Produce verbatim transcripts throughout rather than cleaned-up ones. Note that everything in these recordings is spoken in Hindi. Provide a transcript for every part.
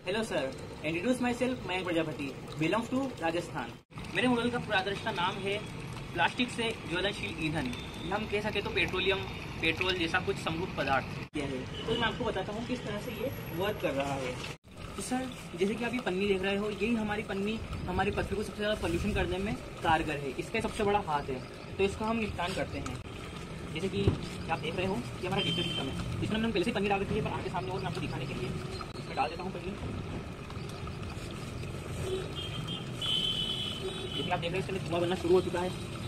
Hello sir, introduce myself, Mayank Prajapati, belongs to Rajasthan. मेरे मॉडल का प्रदर्शन का नाम है प्लास्टिक से ज्वलनशील ईंधन। हम कह सके तो पेट्रोलियम पेट्रोल जैसा कुछ समरूप पदार्थ है। तो मैं आपको बताता हूँ किस तरह से ये वर्क कर रहा है। तो सर, जैसे कि आप ये पन्नी देख रहे हो, यही हमारी पन्नी हमारी पृथ्वी को सबसे ज़्यादा पोल्यूशन करने में कारगर है। इसका सबसे बड़ा हाथ है, तो इसका हम निपटान करते हैं। जैसे कि आप देख रहे हो कि हमारा डिजिटल सिस्टम है, इसमें हमने पहले से पन्नी डाल रखी है, पर आपके सामने और मैं आपको दिखाने के लिए इसमें डाल देता हूँ पन्नी। जैसे आप देख रहे हैं, इसमें धुआं बनना शुरू हो चुका है।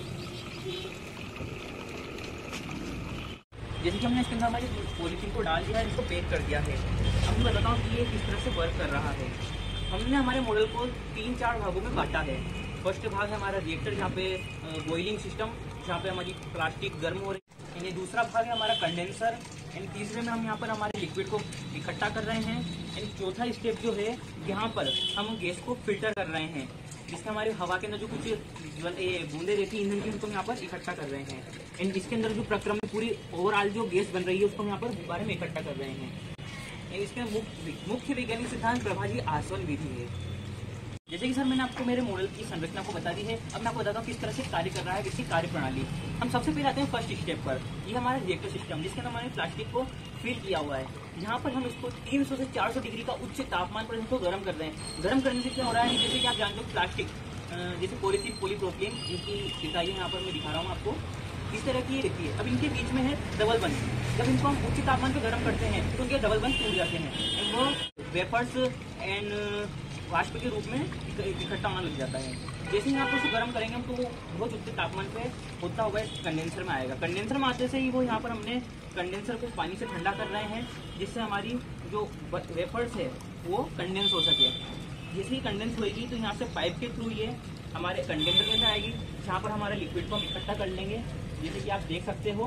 जैसे कि हमने इसके अंदर हमारी पॉलीथीन को डाल दिया है, इसको पैक कर दिया है। अब मैं बताता हूँ कि ये किस तरह से वर्क कर रहा है। हमने हमारे मॉडल को तीन चार भागों में बांटा है। फर्स्ट भाग है हमारा रिएक्टर, जहाँ पे बॉइलिंग सिस्टम, जहाँ पे हमारी प्लास्टिक गर्म हो रही है। दूसरा भाग है हमारा कंडेंसर, एंड तीसरे में हम यहाँ पर हमारे लिक्विड को इकट्ठा कर रहे हैं। एंड चौथा स्टेप जो है, यहाँ पर हम गैस को फिल्टर कर रहे हैं, जिससे हमारे हवा के अंदर जो कुछ बूंदे रहती है ईंधन की, उनको हम यहाँ पर इकट्ठा कर रहे हैं। एंड इसके अंदर जो प्रक्रम में पूरी ओवरऑल जो गैस बन रही है, उसको हम यहाँ पर गुब्बारे में इकट्ठा कर रहे हैं। एंड इसके मुख्य वैज्ञानिक सिद्धांत प्रभाजी आसवन विधि है। जैसे कि सर, मैंने आपको मेरे मॉडल की संरचना को बता दी है। अब मैं आपको बताता हूँ किस तरह से कार्य कर रहा है, इसकी कार्य प्रणाली। हम सबसे पहले आते हैं फर्स्ट स्टेप पर। ये हमारा रिएक्टर सिस्टम, जिसके अंदर हमने प्लास्टिक को फिल किया हुआ है। यहाँ पर हम इसको तीन सौ से चार सौ डिग्री का उच्च तापमान पर इसको गर्म कर रहे हैं। गर्म करने से क्या हो रहा है, जैसे कि आप जानते हो प्लास्टिक, जैसे पॉलीथीन, पॉलीप्रोपिलीन, इनकी इकाई यहाँ पर मैं दिखा रहा हूँ आपको, इस तरह की रहती है। अब इनके बीच में है डबल बंद। जब इनको हम उच्च तापमान पर गर्म करते हैं तो उनके डबल बंद टूट जाते हैं, वो वेपर्स एंड वाष्प के रूप में इकट्ठा होना लग जाता है। जैसे ही आप उसको गर्म करेंगे हम, तो वो बहुत उच्च तापमान पे होता हुआ कंडेंसर में आएगा। कंडेंसर में आते से ही वो यहाँ पर हमने कंडेंसर को पानी से ठंडा कर रहे हैं, जिससे हमारी जो वेपर्स है वो कंडेंस हो सके। जैसे ही कंडेंस होगी तो यहाँ से पाइप के थ्रू ये हमारे कंडेंसर के अंदर आएगी, जहाँ पर हमारे लिक्विड को हम इकट्ठा कर लेंगे। जैसे कि आप देख सकते हो,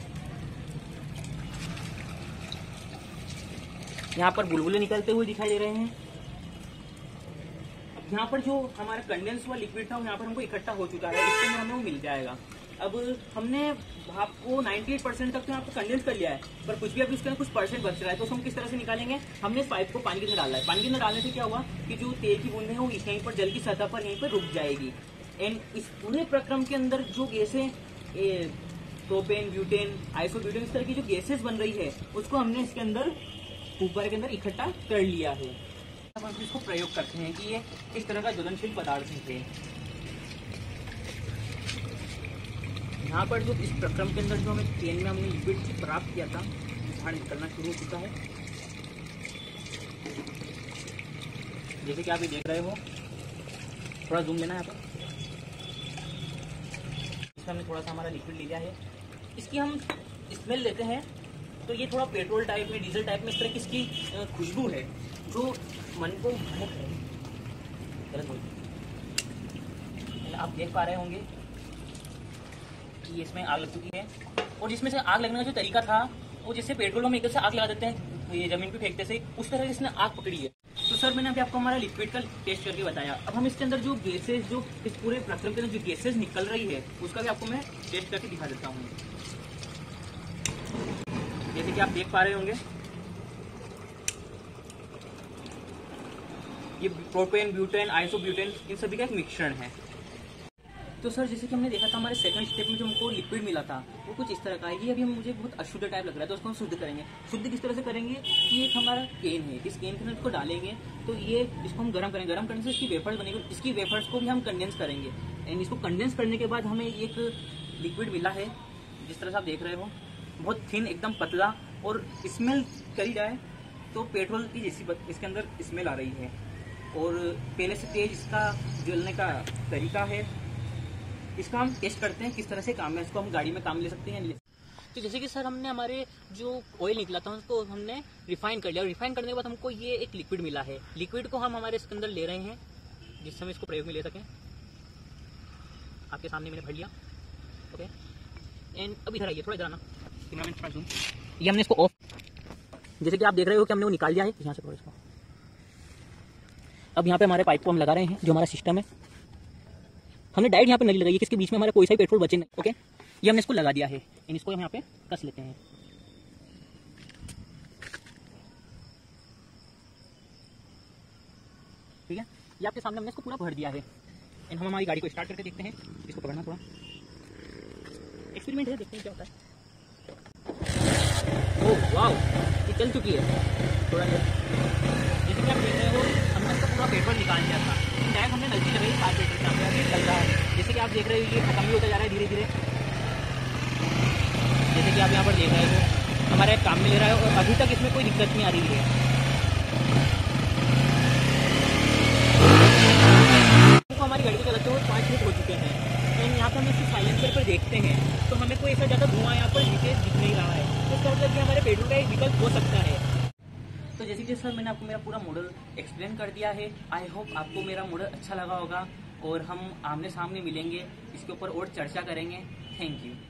यहाँ पर बुलबुले निकलते हुए दिखाई दे रहे हैं। यहाँ पर जो हमारा कंडेंस हुआ लिक्विड था, यहाँ पर हमको इकट्ठा हो चुका है, इसके अंदर हमें वो मिल जाएगा। अब हमने भाप को अट्ठानवे परसेंट तक तो यहाँ पर कंडेंस कर लिया है, पर कुछ भी अभी उसके अंदर कुछ परसेंट बच रहा है, तो उसको हम किस तरह से निकालेंगे। हमने पाइप को पानी के अंदर डाला है। पानी के अंदर डालने से क्या हुआ कि जो तेल की बूंदें हैं वो यहीं पर जल की सतह पर यहीं पर रुक जाएगी। एंड इस पूरे प्रक्रम के अंदर जो गैसें, प्रोपेन, ब्यूटेन, आइसोब्यूटेन, इस तरह की जो गैसेस बन रही है, उसको हमने इसके अंदर ऊपर के अंदर इकट्ठा कर लिया है। अब हम इसको प्रयोग करते हैं कि ये किस तरह का ज्वलनशील पदार्थ है। यहाँ पर जो इस प्रक्रम के अंदर जो हमें पेन में हमने लिक्विड प्राप्त किया था, बाहर निकलना शुरू हो चुका है। जैसे कि आप ये देख रहे हो, थोड़ा जूम लेना है यहाँ पर। इसमें हमने थोड़ा सा हमारा लिक्विड लिया है। इसकी हम स्मेल लेते हैं तो ये थोड़ा पेट्रोल टाइप में, डीजल टाइप में इस तरह की इसकी खुशबू है, जो मन को मोहक है। आप देख पा रहे होंगे कि इसमें आग लग चुकी है, और जिसमें से आग लगने का जो तरीका था, वो जिससे पेट्रोल हम एकदम से आग लगा देते हैं ये जमीन पे फेंकते से, उस तरह से इसने आग पकड़ी है। तो सर, मैंने अभी आपको हमारा लिक्विड का टेस्ट करके बताया। अब हम इसके अंदर जो गैसेज, जो इस पूरे प्रक्रम के अंदर जो गैसेज निकल रही है, उसका भी आपको मैं टेस्ट करके दिखा देता हूँ। जैसे कि आप देख पा रहे होंगे, ये प्रोपेन, ब्यूटेन, आइसोब्यूटेन, इन सभी का एक मिश्रण है। तो सर, जैसे कि हमने देखा था हमारे सेकंड स्टेप में जो हमको लिक्विड मिला था, वो कुछ इस तरह का है। ये अभी मुझे बहुत अशुद्ध टाइप लग रहा है, तो उसको हम शुद्ध करेंगे। शुद्ध किस तरह से करेंगे कि एक हमारा केन है, इस केन के अंदर इसको डालेंगे, तो ये इसको हम गर्म करेंगे। गर्म करने से इसकी वेफर्स बनेगी, इसकी वेफर्स को भी हम कंडेंस करेंगे। एंड इसको कंडेंस करने के बाद हमें एक लिक्विड मिला है, जिस तरह से आप देख रहे हो, बहुत थिन, एकदम पतला, और स्मेल करी जाए तो पेट्रोल की जैसी इसके अंदर स्मेल आ रही है, और पहले से तेज इसका जलने का तरीका है। इसका हम टेस्ट करते हैं किस तरह से काम है, इसको हम गाड़ी में काम ले सकते हैं। तो जैसे कि सर, हमने हमारे जो ऑयल निकला था उसको हमने रिफाइन कर लिया, और रिफाइन करने के बाद हमको ये एक लिक्विड मिला है। लिक्विड को हम हमारे इसके अंदर ले रहे हैं, जिससे हम इसको प्रयोग में ले सकें। आपके सामने मैंने भर लिया, ओके। एंड अब इधर आइए, थोड़ा इधर आना, ये हमने इसको ऑफ, जैसे कि आप देख रहे हो कि हमने वो निकाल दिया है यहाँ से थोड़ा इसको। अब यहाँ पे हमारे पाइप को हम लगा रहे हैं, जो हमारा सिस्टम है। हमने डायरेक्ट यहाँ पे नली लगाई है, किसके बीच में हमारा कोई सा भी पेट्रोल बचे नहीं, ओके। ये हमने इसको लगा दिया है, इसको हम यहाँ पे कस लेते हैं। ठीक है, ये आपके सामने हमने इसको पूरा भर दिया है। एंड हम हमारी गाड़ी को स्टार्ट करके देखते हैं। इसको पकड़ना, थोड़ा एक्सपेरिमेंट है, देखते हैं क्या होता है। ओह वाओ, ये चल चुकी है थोड़ा देर। जैसे कि आप देख रहे हो, हमने इसका पूरा पेपर निकाल लिया था। डायरेक्ट हमने नजदीक लगाई कार्बोरेटर का, अभी चल रहा है। जैसे कि आप देख रहे हो, ये खत्म ही होता जा रहा है धीरे धीरे। जैसे कि आप यहाँ पर देख रहे हो, हमारा काम मिल रहा है और अभी तक इसमें कोई दिक्कत नहीं आ रही है। तो हमारी गाड़ी को चलाते हुए पाँच मिनट हो चुके हैं। एंड यहाँ पर हम इसके साइलेंसर पर देखते हैं तो हमें कोई ऐसा ज़्यादा धुआं यहाँ पर लीकेज दिख नहीं रहा है। तो इसका मतलब कि हमारे पेट्रोल का एक विकल्प हो सकता है। तो जैसे कि सर मैंने आपको मेरा पूरा मॉडल एक्सप्लेन कर दिया है। आई होप आपको मेरा मॉडल अच्छा लगा होगा और हम आमने सामने मिलेंगे, इसके ऊपर और चर्चा करेंगे। Thank you.